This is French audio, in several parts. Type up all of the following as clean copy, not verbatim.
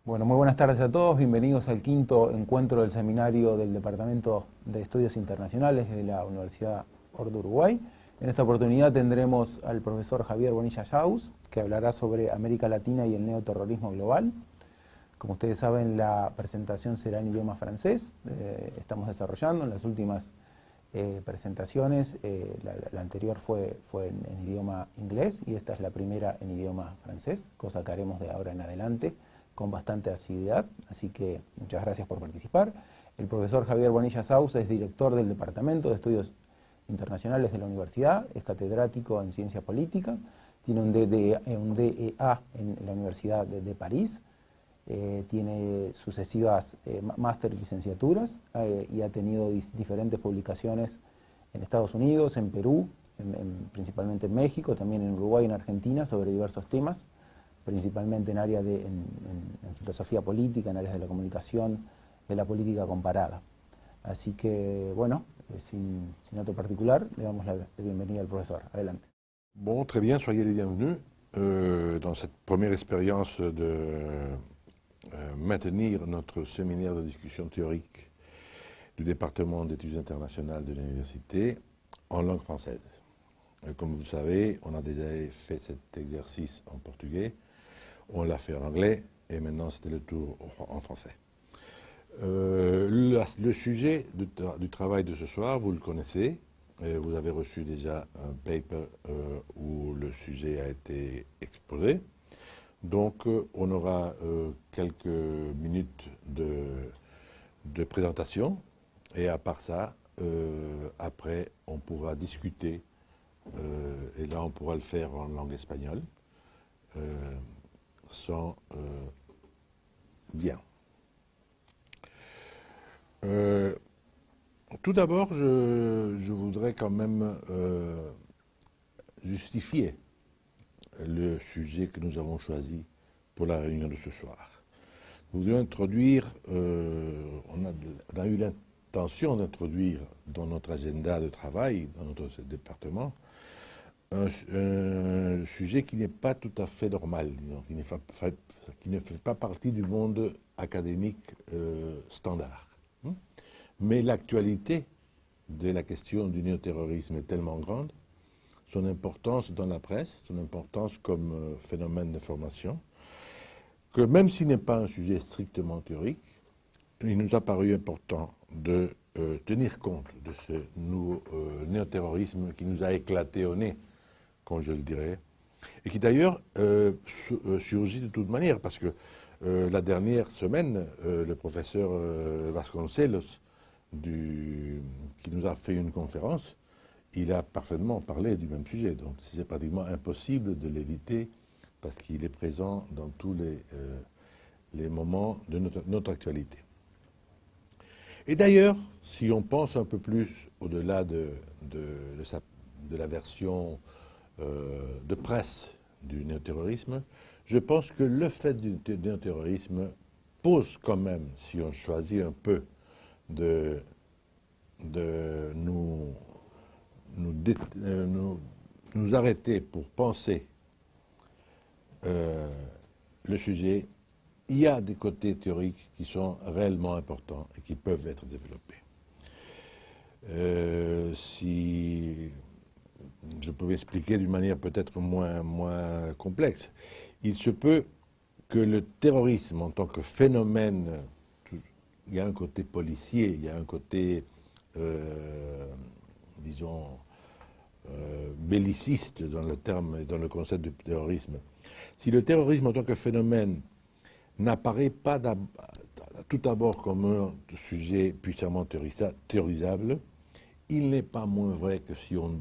Bueno, muy buenas tardes a todos, bienvenidos al quinto encuentro del seminario del Departamento de Estudios Internacionales de la Universidad de Uruguay. En esta oportunidad tendremos al profesor Javier Bonilla Yaus, que hablará sobre América Latina y el neoterrorismo global. Como ustedes saben, la presentación será en idioma francés. Estamos desarrollando en las últimas presentaciones. La anterior fue en idioma inglés y esta es la primera en idioma francés, cosa que haremos de ahora en adelante con bastante asiduidad, así que muchas gracias por participar. El profesor Javier Bonilla Yaus es director del Departamento de Estudios Internacionales de la Universidad, es catedrático en Ciencia Política, tiene un DEA en la Universidad de París, tiene sucesivas máster y licenciaturas y ha tenido diferentes publicaciones en Estados Unidos, en Perú, principalmente en México, también en Uruguay y en Argentina sobre diversos temas, principalmente en áreas en filosofía política, en áreas de la comunicación, de la política comparada. Así que, bueno, sin otro particular, le damos la bienvenida al profesor. Adelante. Bon, très bien, soyez les bienvenus dans cette première expérience de maintenir notre séminaire de discussion théorique du département d'études internationales de l'université en langue française. Comme vous le savez, on a déjà fait cet exercice en portugais, on l'a fait en anglais et maintenant c'était le tour en français. Le sujet du travail de ce soir, vous le connaissez. Vous avez reçu déjà un paper où le sujet a été exposé. Donc on aura quelques minutes de présentation et à part ça, après on pourra discuter et là on pourra le faire en langue espagnole sans bien. Tout d'abord, je voudrais quand même justifier le sujet que nous avons choisi pour la réunion de ce soir. Nous voudrions introduire, on a eu l'intention d'introduire dans notre agenda de travail, dans notre département, un sujet qui n'est pas tout à fait normal, disons, qui ne fait pas partie du monde académique standard. Mais l'actualité de la question du néoterrorisme est tellement grande, son importance dans la presse, son importance comme phénomène d'information, que même s'il n'est pas un sujet strictement théorique, il nous a paru important de tenir compte de ce nouveau néoterrorisme qui nous a éclaté au nez, comme je le dirais, et qui d'ailleurs surgit de toute manière, parce que la dernière semaine, le professeur Vasconcelos, qui nous a fait une conférence, il a parfaitement parlé du même sujet. Donc c'est pratiquement impossible de l'éviter parce qu'il est présent dans tous les moments de notre actualité. Et d'ailleurs, si on pense un peu plus au-delà de la version de presse du néoterrorisme, je pense que le fait du néoterrorisme pose quand même, si on choisit un peu de nous arrêter pour penser le sujet, il y a des côtés théoriques qui sont réellement importants et qui peuvent être développés. Si je pouvais expliquer d'une manière peut-être moins complexe, il se peut que le terrorisme en tant que phénomène, il y a un côté policier, il y a un côté, disons, belliciste dans le terme et dans le concept de terrorisme. Si le terrorisme en tant que phénomène n'apparaît pas tout d'abord comme un sujet puissamment théorisable, il n'est pas moins vrai que si on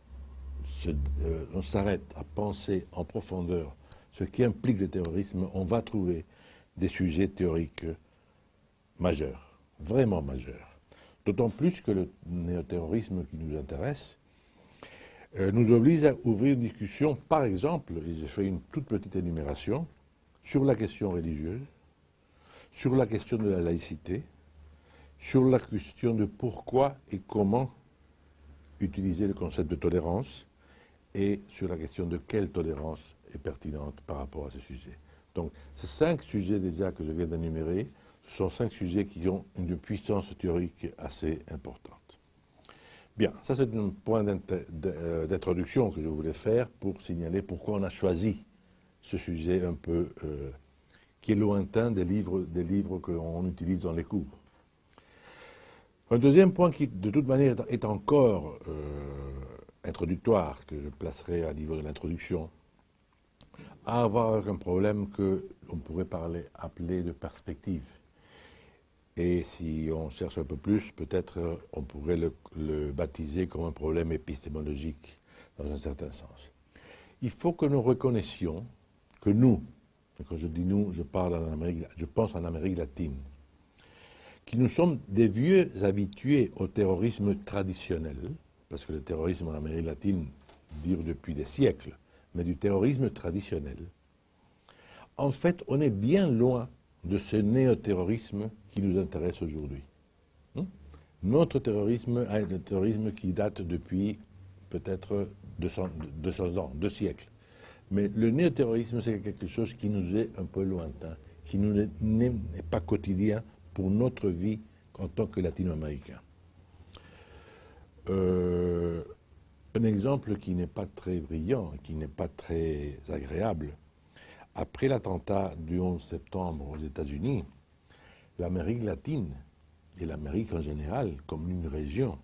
s'arrête à penser en profondeur ce qui implique le terrorisme, on va trouver des sujets théoriques majeurs, vraiment majeurs. D'autant plus que le néoterrorisme qui nous intéresse nous oblige à ouvrir une discussion, par exemple, et j'ai fait une toute petite énumération, sur la question religieuse, sur la question de la laïcité, sur la question de pourquoi et comment utiliser le concept de tolérance, et sur la question de quelle tolérance est pertinente par rapport à ce sujet. Donc, ces 5 sujets déjà que je viens d'énumérer, ce sont 5 sujets qui ont une puissance théorique assez importante. Bien, ça c'est un point d'introduction que je voulais faire pour signaler pourquoi on a choisi ce sujet un peu qui est lointain des livres qu'on utilise dans les cours. Un deuxième point qui, de toute manière, est encore introductoire, que je placerai à niveau de l'introduction, a à voir avec un problème qu'on pourrait appeler de perspective. Et si on cherche un peu plus, peut-être on pourrait le baptiser comme un problème épistémologique, dans un certain sens. Il faut que nous reconnaissions que nous, et quand je dis nous, je pense en Amérique latine, que nous sommes des vieux habitués au terrorisme traditionnel, parce que le terrorisme en Amérique latine dure depuis des siècles, mais du terrorisme traditionnel. En fait, on est bien loin de ce néo-terrorisme qui nous intéresse aujourd'hui. Notre terrorisme est un terrorisme qui date depuis peut-être 200 ans, 2 siècles. Mais le néo-terrorisme, c'est quelque chose qui nous est un peu lointain, qui n'est pas quotidien pour notre vie en tant que latino-américains. Un exemple qui n'est pas très brillant, qui n'est pas très agréable. Après l'attentat du 11 septembre aux États-Unis, l'Amérique latine et l'Amérique en général, comme une région,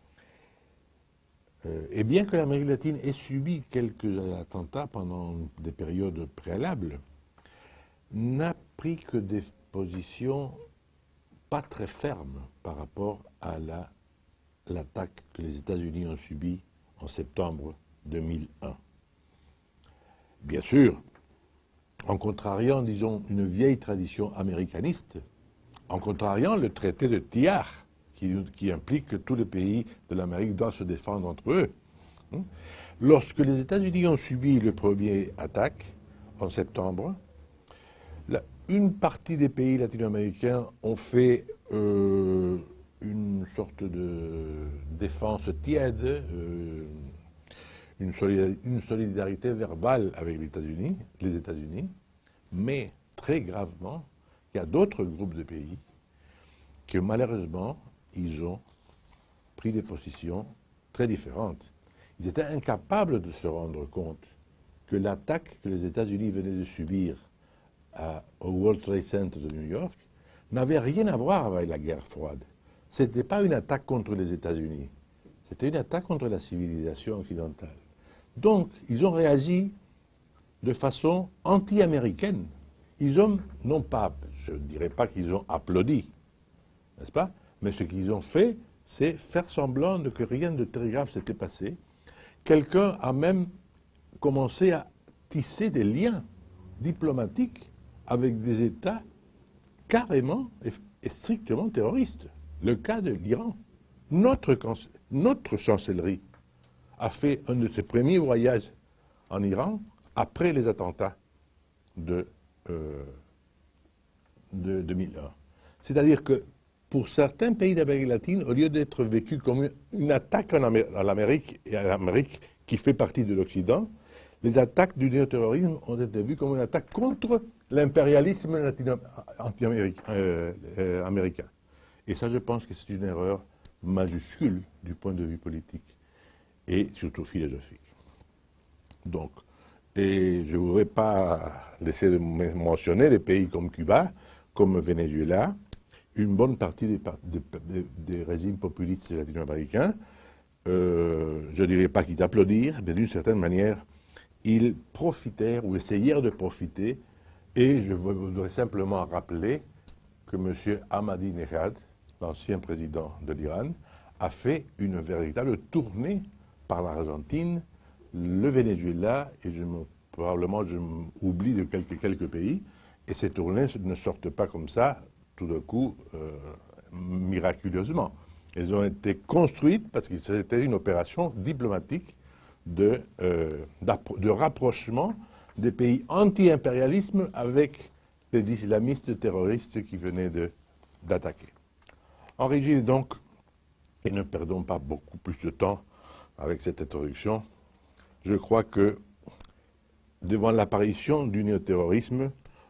et bien que l'Amérique latine ait subi quelques attentats pendant des périodes préalables, n'a pris que des positions pas très fermes par rapport à l'attaque que les États-Unis ont subie en septembre 2001. Bien sûr, en contrariant, disons, une vieille tradition américaniste, en contrariant le traité de Thiers, qui implique que tous les pays de l'Amérique doivent se défendre entre eux. Lorsque les États-Unis ont subi le premier attaque, en septembre, une partie des pays latino-américains ont fait une sorte de défense tiède, une solidarité verbale avec les États-Unis, mais très gravement, il y a d'autres groupes de pays que malheureusement, ils ont pris des positions très différentes. Ils étaient incapables de se rendre compte que l'attaque que les États-Unis venaient de subir au World Trade Center de New York n'avait rien à voir avec la guerre froide. Ce n'était pas une attaque contre les États-Unis, c'était une attaque contre la civilisation occidentale. Donc, ils ont réagi de façon anti-américaine. Ils ont, non pas, je ne dirais pas qu'ils ont applaudi, n'est-ce pas? Mais ce qu'ils ont fait, c'est faire semblant de que rien de très grave s'était passé. Quelqu'un a même commencé à tisser des liens diplomatiques avec des États carrément et strictement terroristes. Le cas de l'Iran. Notre chancellerie a fait un de ses premiers voyages en Iran après les attentats de 2001. C'est-à-dire que pour certains pays d'Amérique latine, au lieu d'être vécu comme une attaque à l'Amérique et à l'Amérique qui fait partie de l'Occident, les attaques du néo-terrorisme ont été vues comme une attaque contre l'impérialisme américain. Et ça, je pense que c'est une erreur majuscule du point de vue politique et surtout philosophique. Donc, et je ne voudrais pas laisser de mentionner des pays comme Cuba, comme Venezuela, une bonne partie des régimes populistes latino-américains, je ne dirais pas qu'ils applaudirent, mais d'une certaine manière, ils profitèrent ou essayèrent de profiter. Et je voudrais simplement rappeler que M. Ahmadinejad, l'ancien président de l'Iran, a fait une véritable tournée par l'Argentine, le Venezuela, et probablement je m'oublie de quelques pays, et ces tournées ne sortent pas comme ça, tout d'un coup, miraculeusement. Elles ont été construites parce que c'était une opération diplomatique de rapprochement des pays anti-impérialisme avec les islamistes terroristes qui venaient d'attaquer. En résumé donc, et ne perdons pas beaucoup plus de temps avec cette introduction, je crois que devant l'apparition du néo-terrorisme,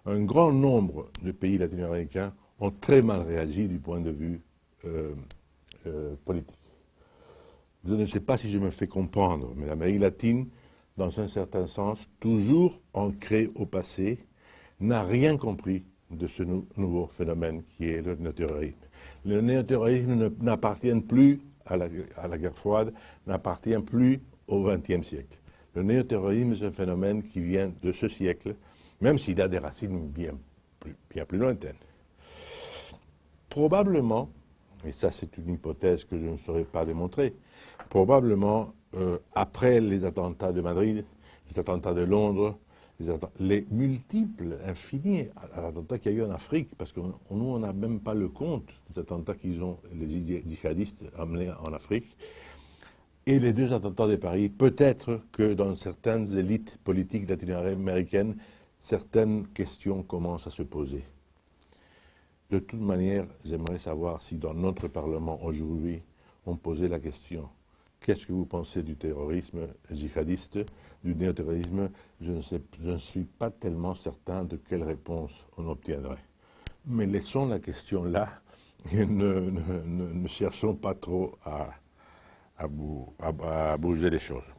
un grand nombre de pays latino-américains ont très mal réagi du point de vue politique. Je ne sais pas si je me fais comprendre, mais l'Amérique latine, dans un certain sens, toujours ancrée au passé, n'a rien compris de ce nouveau phénomène qui est le néoterrorisme. Le néoterrorisme n'appartient plus à la guerre froide, n'appartient plus au XXe siècle. Le néoterrorisme est un phénomène qui vient de ce siècle, même s'il a des racines bien plus lointaines. Probablement, et ça c'est une hypothèse que je ne saurais pas démontrer, probablement après les attentats de Madrid, les attentats de Londres, les multiples, infinis attentats qu'il y a eu en Afrique, parce que nous, on n'a même pas le compte des attentats qu'ils ont, les djihadistes, amenés en Afrique, et les 2 attentats de Paris, peut-être que dans certaines élites politiques latino-américaines, certaines questions commencent à se poser. De toute manière, j'aimerais savoir si dans notre Parlement aujourd'hui, on posait la question: qu'est-ce que vous pensez du terrorisme djihadiste, du néoterrorisme? Je ne suis pas tellement certain de quelle réponse on obtiendrait. Mais laissons la question là et ne cherchons pas trop à bouger les choses.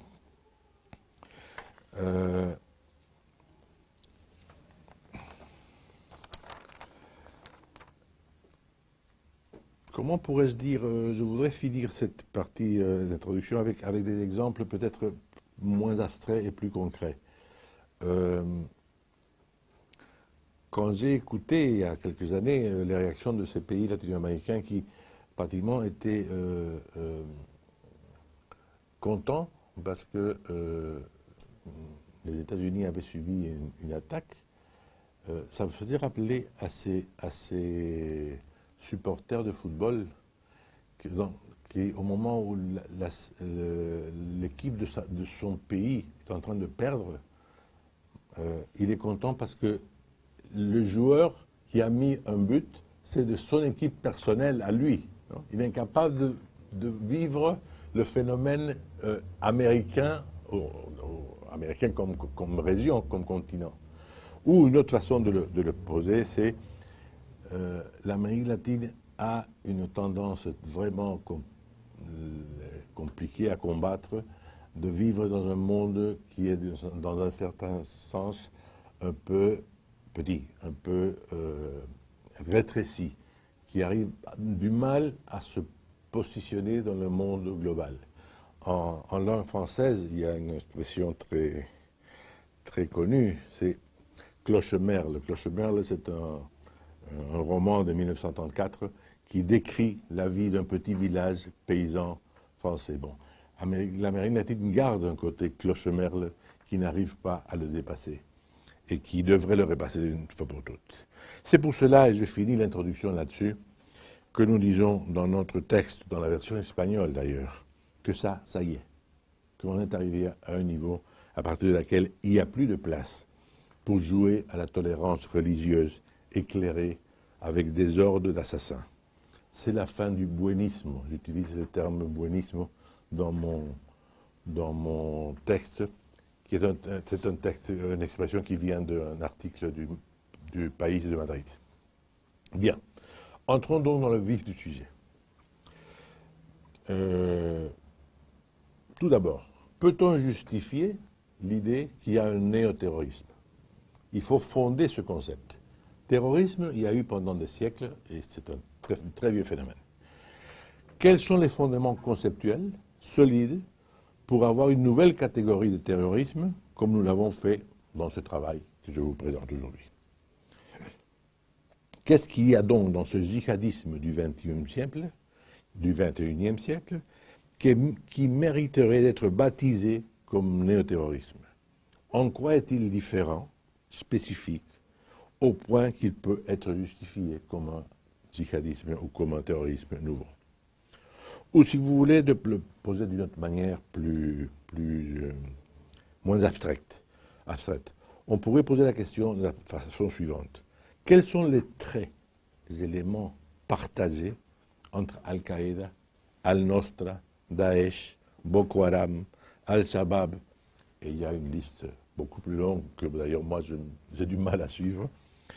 Comment pourrais-je dire, je voudrais finir cette partie d'introduction avec des exemples peut-être moins abstraits et plus concrets. Quand j'ai écouté il y a quelques années les réactions de ces pays latino-américains qui pratiquement étaient contents parce que les États-Unis avaient subi une attaque, ça me faisait rappeler à ces supporters de football qui au moment où l'équipe de son pays est en train de perdre, il est content parce que le joueur qui a mis un but, c'est de son équipe personnelle à lui. Non? Il est incapable de vivre le phénomène américain, américain comme région, comme continent. Ou une autre façon de le poser, c'est l'Amérique latine a une tendance vraiment compliquée à combattre, de vivre dans un monde qui est dans un certain sens un peu petit, un peu rétréci, qui arrive du mal à se positionner dans le monde global. En langue française, il y a une expression très connue, c'est Clochemerle. Clochemerle, c'est un roman de 1934 qui décrit la vie d'un petit village paysan français. Bon, l'Amérique latine garde un côté Clochemerle qui n'arrive pas à le dépasser et qui devrait le repasser une fois pour toutes. C'est pour cela, et je finis l'introduction là-dessus, que nous disons dans notre texte, dans la version espagnole d'ailleurs, que ça y est, qu'on est arrivé à un niveau à partir de laquelle il n'y a plus de place pour jouer à la tolérance religieuse éclairée avec des ordres d'assassins. C'est la fin du buenisme. J'utilise le terme buenisme dans mon texte, qui est un texte, une expression qui vient d'un article du País de Madrid. Bien, entrons donc dans le vif du sujet. Tout d'abord, peut-on justifier l'idée qu'il y a un néoterrorisme? Il faut fonder ce concept. Terrorisme, il y a eu pendant des siècles, et c'est un très vieux phénomène. Quels sont les fondements conceptuels, solides, pour avoir une nouvelle catégorie de terrorisme, comme nous l'avons fait dans ce travail que je vous présente aujourd'hui? Qu'est-ce qu'il y a donc dans ce djihadisme du XXIe siècle, qui mériterait d'être baptisé comme néoterrorisme? En quoi est-il différent, spécifique, au point qu'il peut être justifié comme un djihadisme ou comme un terrorisme nouveau? Ou si vous voulez de le poser d'une autre manière moins abstraite, on pourrait poser la question de la façon suivante. Quels sont les traits, les éléments partagés entre Al-Qaïda, Al-Nosra, Daesh, Boko Haram, Al-Shabaab, et il y a une liste beaucoup plus longue que d'ailleurs moi j'ai du mal à suivre,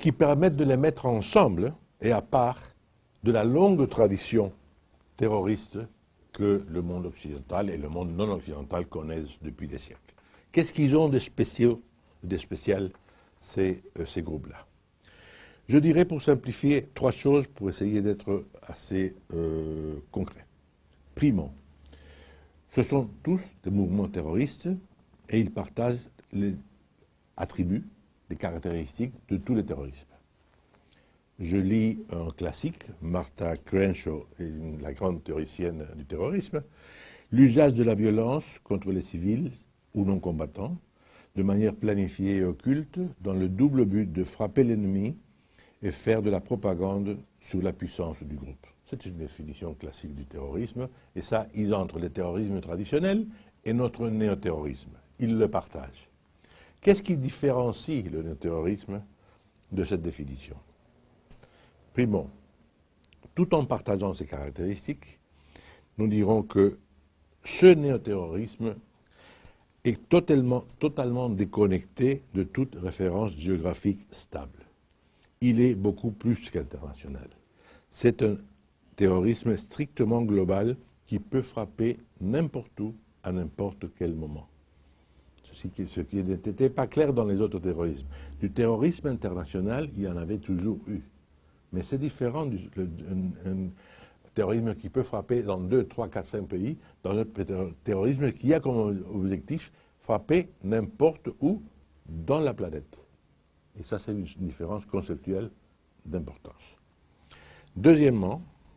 qui permettent de les mettre ensemble et à part de la longue tradition terroriste que le monde occidental et le monde non occidental connaissent depuis des siècles. Qu'est-ce qu'ils ont de spécial, ces groupes-là? Je dirais, pour simplifier, 3 choses pour essayer d'être assez concret. Primo, ce sont tous des mouvements terroristes et ils partagent les attributs, les caractéristiques de tous les terrorismes. Je lis un classique, Martha Crenshaw, la grande théoricienne du terrorisme, l'usage de la violence contre les civils ou non combattants, de manière planifiée et occulte, dans le double but de frapper l'ennemi et faire de la propagande sur la puissance du groupe. C'est une définition classique du terrorisme, et ça, ils entrent le terrorisme traditionnel et notre néoterrorisme. Ils le partagent. Qu'est-ce qui différencie le néoterrorisme de cette définition? Primo, tout en partageant ces caractéristiques, nous dirons que ce néoterrorisme est totalement déconnecté de toute référence géographique stable. Il est beaucoup plus qu'international. C'est un terrorisme strictement global qui peut frapper n'importe où, à n'importe quel moment. Ce qui n'était pas clair dans les autres terrorismes. Du terrorisme international, il y en avait toujours eu. Mais c'est différent du terrorisme qui peut frapper dans 2, 3, 4, 5 pays, dans un terrorisme qui a comme objectif frapper n'importe où dans la planète. Et ça, c'est une différence conceptuelle d'importance. Deuxièmement,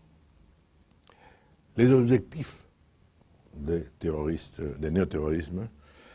les objectifs des terroristes, des néoterrorismes,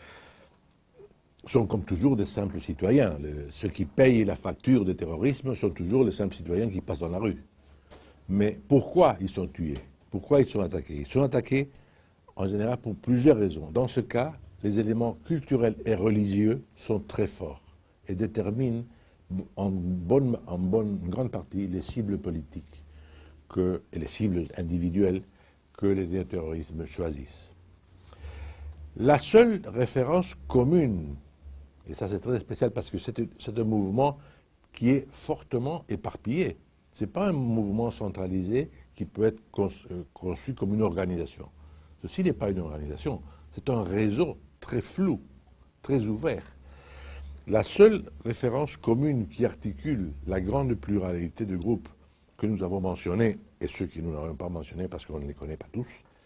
sont comme toujours des simples citoyens. Ceux qui payent la facture du terrorisme sont toujours les simples citoyens qui passent dans la rue. Mais pourquoi ils sont tués? Pourquoi ils sont attaqués? Ils sont attaqués en général pour plusieurs raisons. Dans ce cas, les éléments culturels et religieux sont très forts et déterminent en grande partie les cibles politiques et les cibles individuelles que les néoterrorismes choisissent. La seule référence commune, et ça c'est très spécial parce que c'est un mouvement qui est fortement éparpillé. Ce n'est pas un mouvement centralisé qui peut être conçu comme une organisation. Ceci n'est pas une organisation, c'est un réseau très flou, très ouvert. La seule référence commune qui articule la grande pluralité de groupes que nous avons mentionnés, et ceux que nous n'avons pas mentionnés parce qu'on ne les connaît pas tous,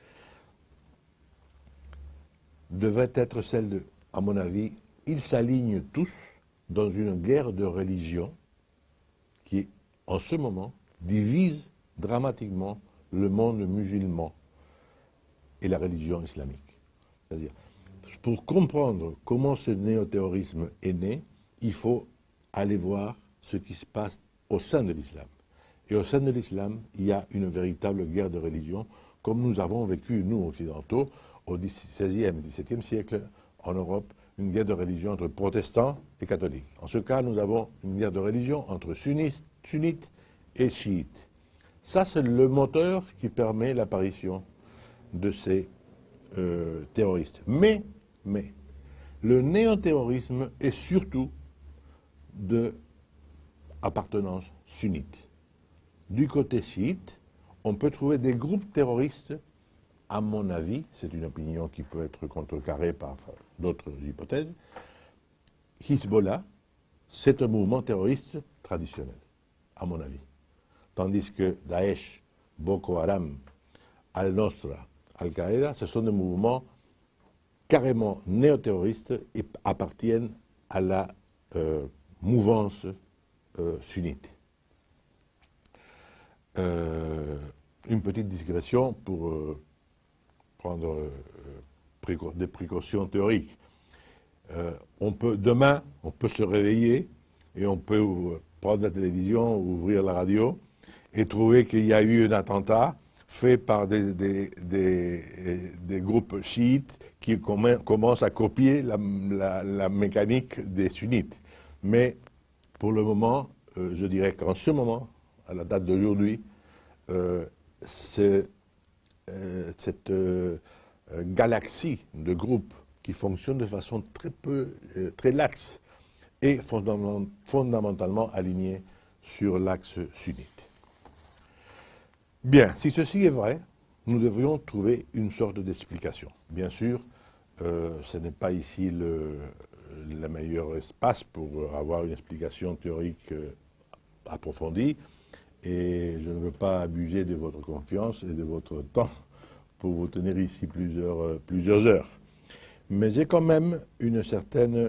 devrait être celle de, à mon avis, ils s'alignent tous dans une guerre de religion qui, en ce moment, divise dramatiquement le monde musulman et la religion islamique. C'est-à-dire, pour comprendre comment ce néoterrorisme est né, il faut aller voir ce qui se passe au sein de l'islam. Et au sein de l'islam, il y a une véritable guerre de religion, comme nous avons vécu, nous, occidentaux, au XVIe et XVIIe siècle, en Europe, une guerre de religion entre protestants et catholiques. En ce cas, nous avons une guerre de religion entre sunnites et chiites. Ça, c'est le moteur qui permet l'apparition de ces terroristes. Mais, le néoterrorisme est surtout d'appartenance sunnite. Du côté chiite, on peut trouver des groupes terroristes, à mon avis, c'est une opinion qui peut être contrecarrée par d'autres hypothèses, Hezbollah, c'est un mouvement terroriste traditionnel, à mon avis. Tandis que Daesh, Boko Haram, Al-Nusra, Al-Qaïda, ce sont des mouvements carrément néo-terroristes et appartiennent à la mouvance sunnite. Une petite digression pour prendre des précautions théoriques. Demain, on peut se réveiller et on peut prendre la télévision, ouvrir la radio et trouver qu'il y a eu un attentat fait par des groupes chiites qui commencent à copier la mécanique des sunnites. Mais pour le moment, je dirais qu'en ce moment, à la date d'aujourd'hui, cette galaxie de groupes qui fonctionnent de façon très laxe et fondamentalement alignés sur l'axe sunnite. Bien, si ceci est vrai, nous devrions trouver une sorte d'explication. Bien sûr, ce n'est pas ici le meilleur espace pour avoir une explication théorique approfondie, et je ne veux pas abuser de votre confiance et de votre temps pour vous tenir ici plusieurs heures. Mais j'ai quand même une certaine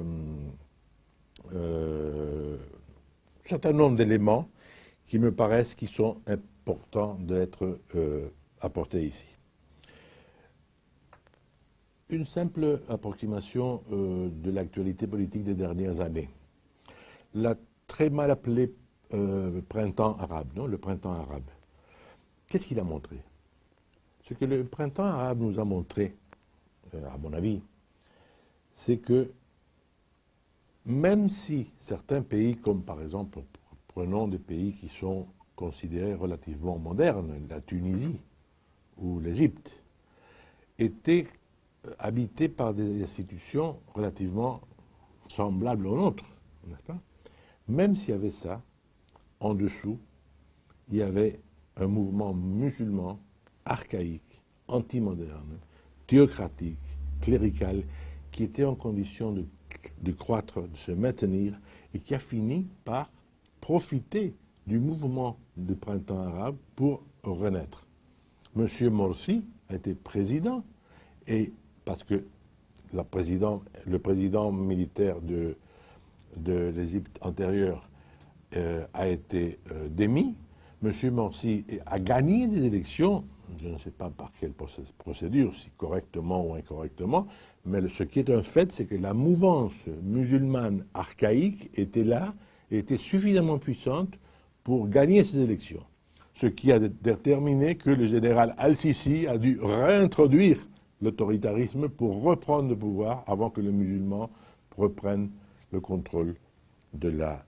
certain nombre d'éléments qui me paraissent qui sont importants d'être apportés ici. Une simple approximation de l'actualité politique des dernières années. La très mal appelé printemps arabe, non, le printemps arabe. Qu'est-ce qu'il a montré? Ce que le printemps arabe nous a montré, à mon avis, c'est que même si certains pays, comme par exemple, prenons des pays qui sont considérés relativement modernes, la Tunisie ou l'Égypte, étaient habités par des institutions relativement semblables aux nôtres, n'est-ce pas? Même s'il y avait ça, en dessous, il y avait un mouvement musulman archaïque, anti-moderne, théocratique, clérical, qui était en condition de croître, de se maintenir, et qui a fini par profiter du mouvement du printemps arabe pour renaître. M. Morsi a été président, et parce que le président militaire de l'Égypte antérieure a été démis, M. Morsi a gagné des élections, je ne sais pas par quelle procédure, si correctement ou incorrectement, mais ce qui est un fait, c'est que la mouvance musulmane archaïque était là, et était suffisamment puissante pour gagner ces élections. Ce qui a déterminé que le général Al-Sisi a dû réintroduire l'autoritarisme pour reprendre le pouvoir avant que les musulmans reprennent le contrôle de la...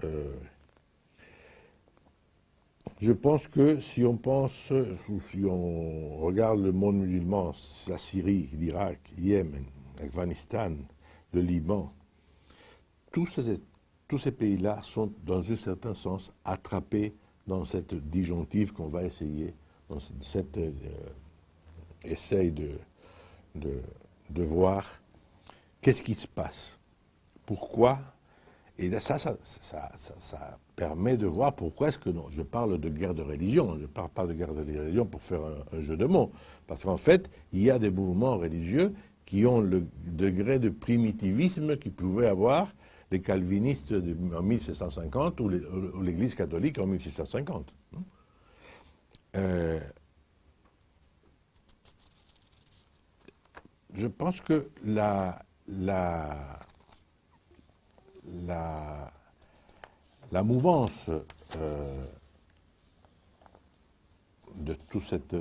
Je pense que si on pense, ou si on regarde le monde musulman, la Syrie, l'Irak, Yémen, l'Afghanistan, le Liban, tous ces pays-là sont, dans un certain sens, attrapés dans cette disjonctive qu'on va essayer, dans cette essaye de voir qu'est-ce qui se passe, pourquoi. Et ça permet de voir pourquoi est-ce que non. Je parle de guerre de religion, je ne parle pas de guerre de religion pour faire un jeu de mots. Parce qu'en fait, il y a des mouvements religieux qui ont le degré de primitivisme qu'ils pouvaient avoir les calvinistes en 1750 ou l'Église catholique en 1650. Je pense que la mouvance de toute cette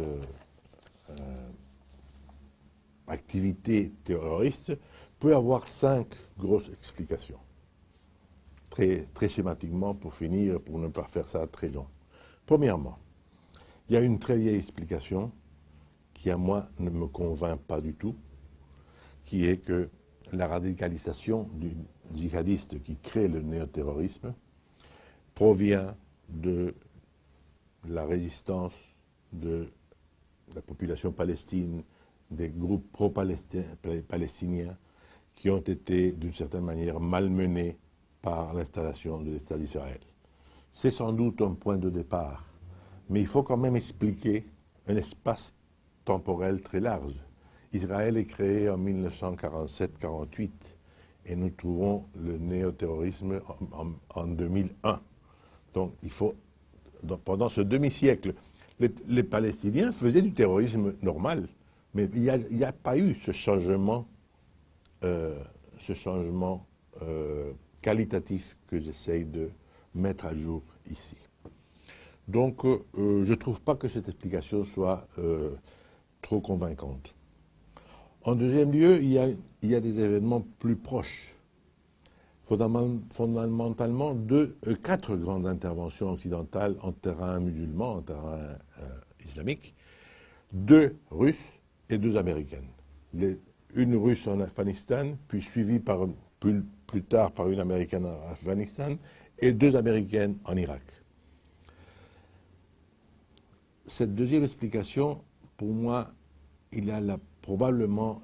activité terroriste peut avoir 5 grosses explications. Très schématiquement, pour finir, pour ne pas faire ça très long. Premièrement, il y a une très vieille explication qui, à moi, ne me convainc pas du tout, qui est que la radicalisation du djihadiste qui crée le néoterrorisme provient de la résistance de la population palestine, des groupes pro-palestiniens qui ont été d'une certaine manière malmenés par l'installation de l'État d'Israël. C'est sans doute un point de départ, mais il faut quand même expliquer un espace temporel très large. Israël est créé en 1947-48 et nous trouvons le néoterrorisme en 2001. Donc il faut, pendant ce demi-siècle, les Palestiniens faisaient du terrorisme normal, mais il n'y a pas eu ce changement qualitatif que j'essaye de mettre à jour ici. Donc je ne trouve pas que cette explication soit trop convaincante. En deuxième lieu, il y a des événements plus proches. Fondamentalement, 4 grandes interventions occidentales en terrain musulman, en terrain islamique, 2 russes et 2 américaines. Une russe en Afghanistan, puis suivie par plus tard par une Américaine en Afghanistan et 2 Américaines en Irak. Cette deuxième explication, pour moi, il a probablement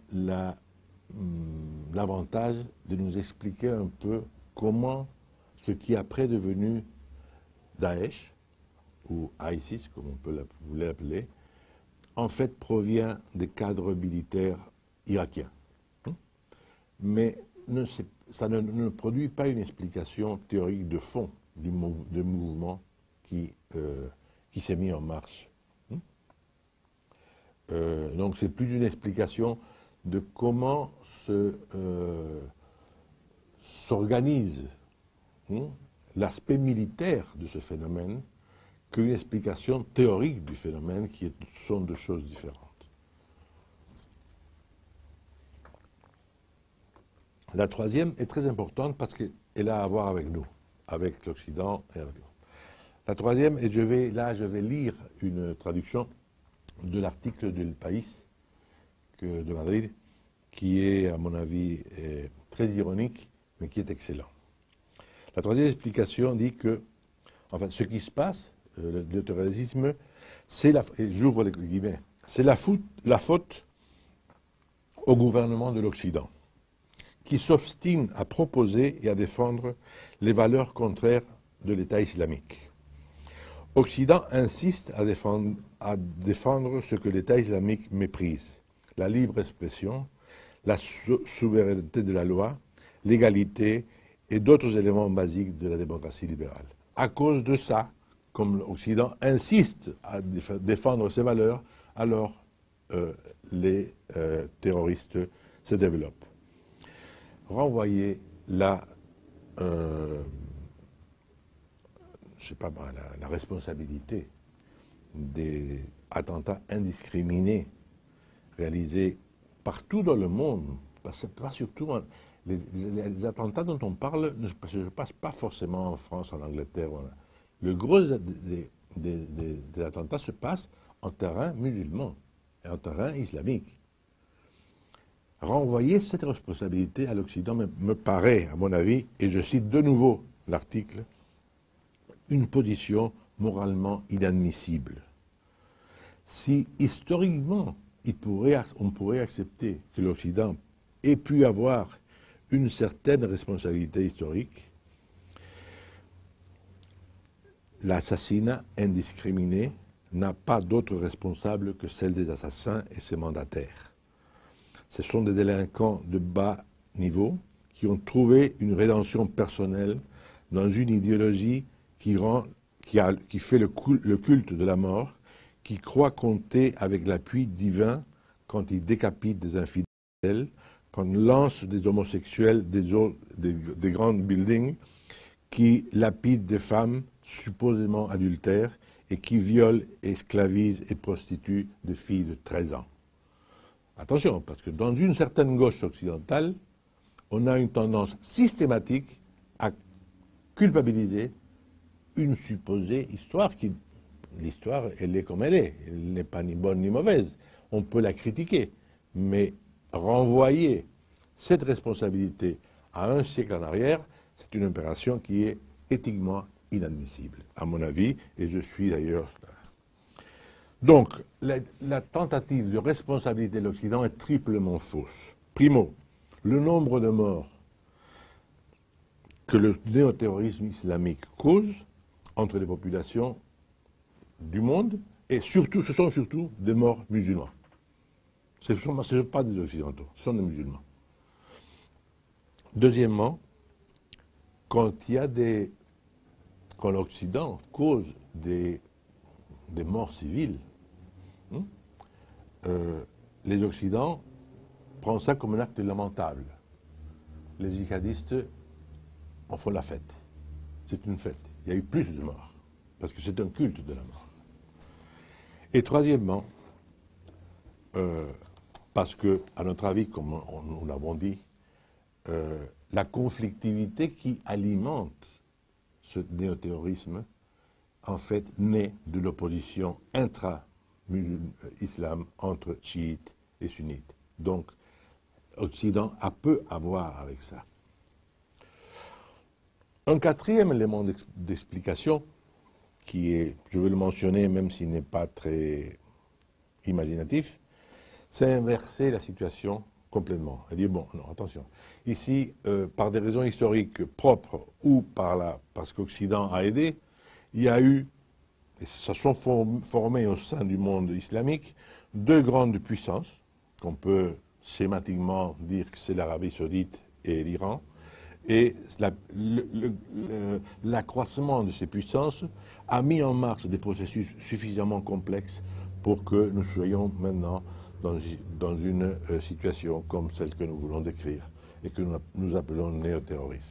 l'avantage de nous expliquer un peu comment ce qui est après devenu Daesh, ou ISIS, comme vous l'appeler, en fait provient des cadres militaires irakiens. Mais ça ne produit pas une explication théorique de fond du mouvement qui s'est mis en marche. Donc c'est plus une explication de comment s'organise l'aspect militaire de ce phénomène qu'une explication théorique du phénomène qui sont deux choses différentes. La troisième est très importante parce qu'elle a à voir avec nous, avec l'Occident et avec l'autre. La troisième, et je vais lire une traduction de l'article de El País de Madrid, qui est, à mon avis, très ironique, mais qui est excellent. La troisième explication dit que, enfin, ce qui se passe, le terrorisme, c'est j'ouvre les guillemets, c'est la faute au gouvernement de l'Occident, qui s'obstine à proposer et à défendre les valeurs contraires de l'État islamique. Occident insiste à défendre ce que l'État islamique méprise, la libre expression, la souveraineté de la loi, l'égalité et d'autres éléments basiques de la démocratie libérale. À cause de ça, comme l'Occident insiste à défendre ces valeurs, alors les terroristes se développent. Renvoyer la responsabilité des attentats indiscriminés réalisés partout dans le monde, pas surtout les attentats dont on parle ne se passent pas forcément en France, en Angleterre. Le gros des attentats se passe en terrain musulman et en terrain islamique. Renvoyer cette responsabilité à l'Occident me paraît, à mon avis, et je cite de nouveau l'article, une position moralement inadmissible. Si historiquement on pourrait accepter que l'Occident ait pu avoir une certaine responsabilité historique, l'assassinat indiscriminé n'a pas d'autre responsable que celle des assassins et ses mandataires. Ce sont des délinquants de bas niveau qui ont trouvé une rédemption personnelle dans une idéologie qui fait le culte de la mort, qui croit compter avec l'appui divin quand il décapite des infidèles, quand il lance des homosexuels des grands buildings, qui lapide des femmes supposément adultères et qui viole, esclavise et prostitue des filles de 13 ans. Attention, parce que dans une certaine gauche occidentale, on a une tendance systématique à culpabiliser une supposée histoire l'histoire, elle est comme elle est. Elle n'est pas ni bonne ni mauvaise. On peut la critiquer. Mais renvoyer cette responsabilité à un siècle en arrière, c'est une opération qui est éthiquement inadmissible, à mon avis, et je suis d'ailleurs... Donc, la tentative de responsabilité de l'Occident est triplement fausse. Primo, le nombre de morts que le néoterrorisme islamique cause entre les populations du monde, et surtout, ce sont surtout des morts musulmans. Ce ne sont pas des Occidentaux, ce sont des musulmans. Deuxièmement, quand l'Occident cause des morts civiles, les Occidents prennent ça comme un acte lamentable. Les djihadistes en font la fête. C'est une fête. Il y a eu plus de morts, parce que c'est un culte de la mort. Et troisièmement, parce que, à notre avis, comme nous l'avons dit, la conflictivité qui alimente ce néoterrorisme, en fait, naît de l'opposition intra-islam entre chiites et sunnites. Donc, l'Occident a peu à voir avec ça. Un quatrième élément d'explication, qui est, je veux le mentionner même s'il n'est pas très imaginatif, c'est inverser la situation complètement. Et dire, bon, non, attention, ici, par des raisons historiques propres ou parce qu'Occident a aidé, il y a eu, et se sont formés au sein du monde islamique, deux grandes puissances, qu'on peut schématiquement dire que c'est l'Arabie saoudite et l'Iran, et l'accroissement de ces puissances a mis en marche des processus suffisamment complexes pour que nous soyons maintenant dans une situation comme celle que nous voulons décrire et que nous appelons néo-terrorisme.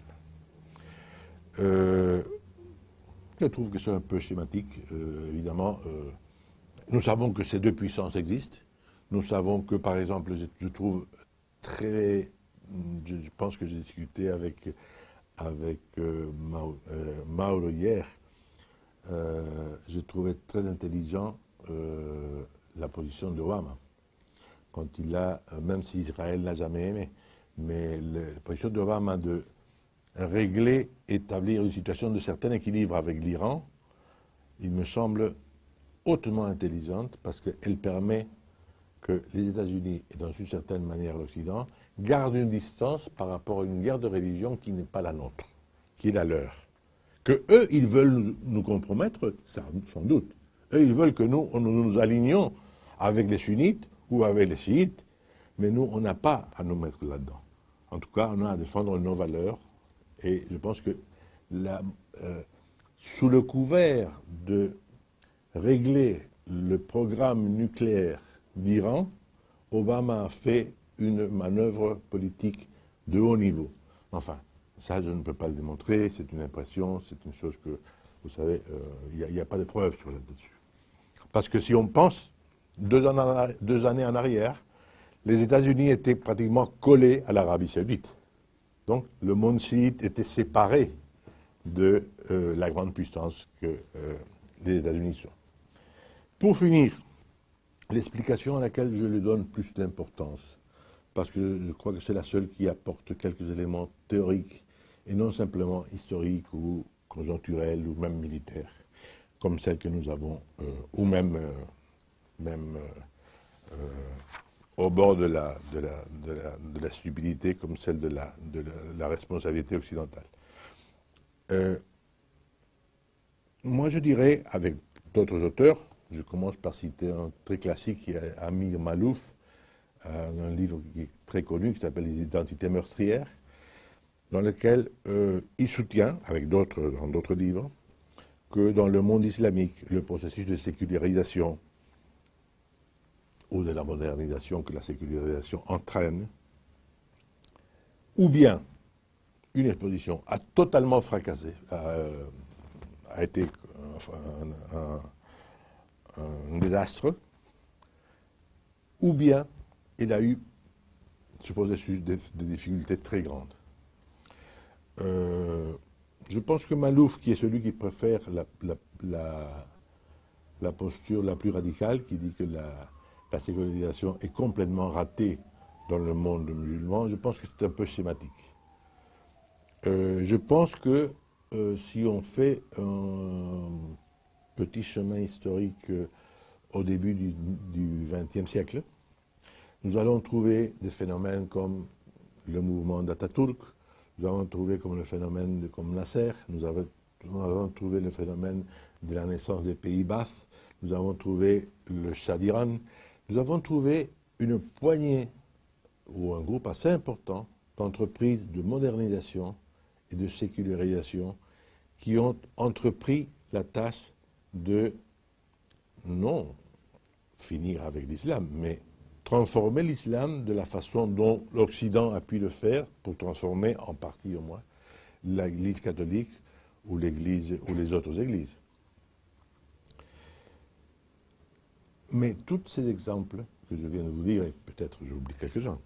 Je trouve que c'est un peu schématique, évidemment. Nous savons que ces deux puissances existent. Nous savons que, par exemple, je trouve très... Je pense que j'ai discuté avec Mauro hier. Je trouvais très intelligent la position d'Obama. Quand il a, même si Israël n'a jamais aimé, mais la position d'Obama de régler, établir une situation de certain équilibre avec l'Iran, il me semble hautement intelligente parce qu'elle permet que les États-Unis et dans une certaine manière l'Occident gardent une distance par rapport à une guerre de religion qui n'est pas la nôtre, qui est la leur. Que eux, ils veulent nous compromettre, ça, sans doute. Eux, ils veulent que nous alignions avec les sunnites ou avec les chiites, mais nous, on n'a pas à nous mettre là-dedans. En tout cas, on a à défendre nos valeurs. Et je pense que sous le couvert de régler le programme nucléaire d'Iran, Obama a fait une manœuvre politique de haut niveau. Enfin, ça, je ne peux pas le démontrer, c'est une impression, c'est une chose que, vous savez, il n'y a pas de preuves sur là-dessus. Parce que si on pense 2 années en arrière, les États-Unis étaient pratiquement collés à l'Arabie saoudite. Donc, le monde chiite était séparé de la grande puissance que les États-Unis sont. Pour finir, l'explication à laquelle je lui donne plus d'importance, parce que je crois que c'est la seule qui apporte quelques éléments théoriques et non simplement historiques ou conjoncturels ou même militaires, comme celle que nous avons, ou même au bord de la stupidité comme celle de la responsabilité occidentale. Moi, je dirais, avec d'autres auteurs, je commence par citer un très classique qui est Amir Malouf, un livre qui est très connu qui s'appelle Les identités meurtrières, dans lequel il soutient, avec d'autres, dans d'autres livres, que dans le monde islamique, le processus de sécularisation ou de la modernisation que la sécularisation entraîne, ou bien une exposition a totalement fracassé, a été un désastre, ou bien il a eu ce processus des difficultés très grandes. Je pense que Malouf, qui est celui qui préfère la posture la plus radicale, qui dit que la sécularisation est complètement ratée dans le monde musulman, je pense que c'est un peu schématique. Je pense que si on fait un petit chemin historique au début du XXe siècle, nous allons trouver des phénomènes comme le mouvement d'Atatürk, nous allons trouver comme le phénomène comme Nasser, nous avons trouvé le phénomène de la naissance des pays Ba'ath, nous avons trouvé le Shah d'Iran, nous avons trouvé une poignée ou un groupe assez important d'entreprises de modernisation et de sécularisation qui ont entrepris la tâche de non finir avec l'islam, mais transformer l'islam de la façon dont l'Occident a pu le faire pour transformer, en partie au moins, l'Église catholique ou l'Église ou les autres églises. Mais tous ces exemples que je viens de vous dire, et peut-être j'oublie quelques-uns,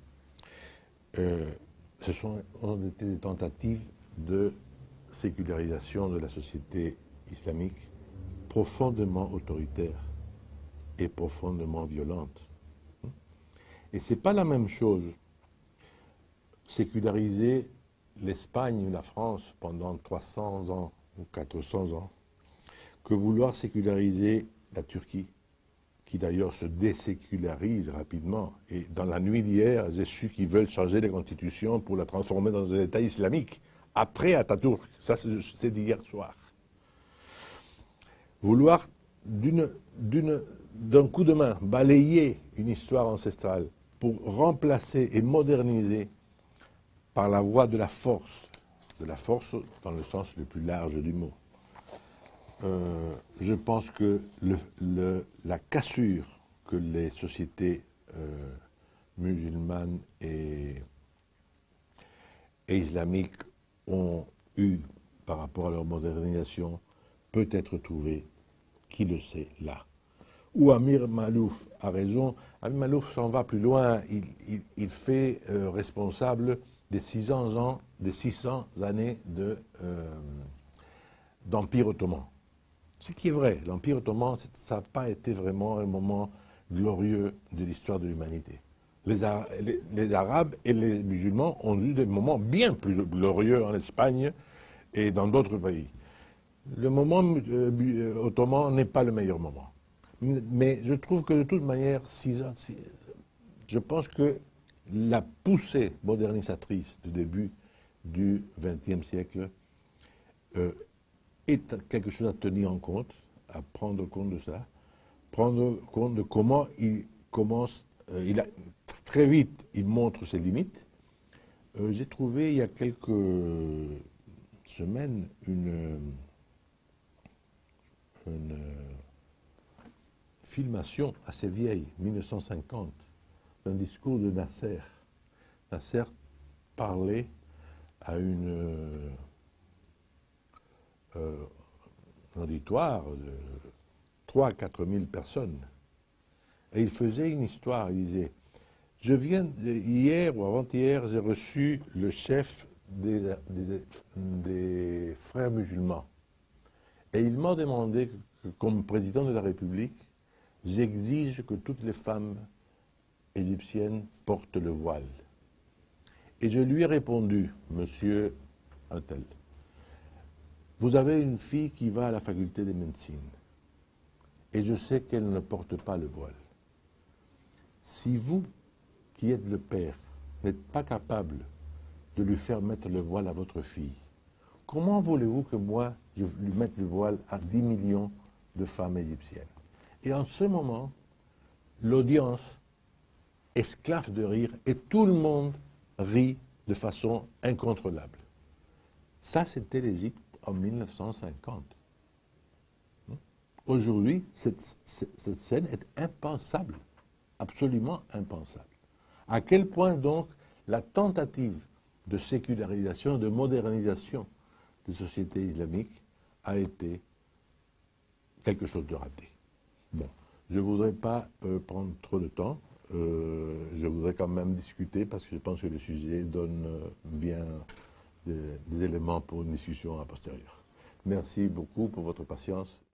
ont été des tentatives de sécularisation de la société islamique profondément autoritaire et profondément violente. Et ce n'est pas la même chose séculariser l'Espagne ou la France pendant 300 ans ou 400 ans que vouloir séculariser la Turquie, qui d'ailleurs se désécularise rapidement. Et dans la nuit d'hier, j'ai su qu'ils veulent changer la constitution pour la transformer dans un État islamique, après Atatürk. Ça, c'est d'hier soir. Vouloir d'un coup de main balayer une histoire ancestrale pour remplacer et moderniser par la voie de la force dans le sens le plus large du mot. Je pense que la cassure que les sociétés musulmanes et islamiques ont eue par rapport à leur modernisation peut être trouvée, qui le sait, là. Où Amir Malouf a raison. Amir Malouf s'en va plus loin. Il fait responsable des 600 années d'Empire ottoman. Ce qui est vrai, l'Empire ottoman, ça n'a pas été vraiment un moment glorieux de l'histoire de l'humanité. Les Arabes et les musulmans ont eu des moments bien plus glorieux en Espagne et dans d'autres pays. Le moment ottoman n'est pas le meilleur moment. Mais je trouve que de toute manière, je pense que la poussée modernisatrice du début du XXe siècle est quelque chose à tenir en compte, à prendre compte de ça, prendre compte de comment il commence, très vite, il montre ses limites. J'ai trouvé il y a quelques semaines une filmation assez vieille, 1950, d'un discours de Nasser. Nasser parlait à un auditoire de 3 à 4 000 personnes. Et il faisait une histoire, il disait, hier ou avant-hier, j'ai reçu le chef des frères musulmans. Et il m'a demandé, que, comme président de la République, j'exige que toutes les femmes égyptiennes portent le voile. Et je lui ai répondu, monsieur Untel, vous avez une fille qui va à la faculté de médecine, et je sais qu'elle ne porte pas le voile. Si vous, qui êtes le père, n'êtes pas capable de lui faire mettre le voile à votre fille, comment voulez-vous que moi, je lui mette le voile à 10 millions de femmes égyptiennes? Et en ce moment, l'audience esclave de rire et tout le monde rit de façon incontrôlable. Ça, c'était l'Égypte en 1950. Aujourd'hui, cette scène est impensable, absolument impensable. À quel point donc la tentative de sécularisation, de modernisation des sociétés islamiques a été quelque chose de raté. Bon, je ne voudrais pas prendre trop de temps. Je voudrais quand même discuter parce que je pense que le sujet donne bien des éléments pour une discussion a posteriori. Merci beaucoup pour votre patience.